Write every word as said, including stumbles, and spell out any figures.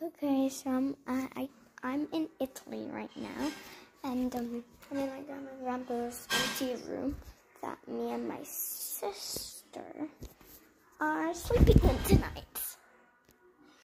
Okay, so um, I, I I'm in Italy right now, and um, I'm in my grandma and grandpa's empty room that me and my sister are sleeping in tonight.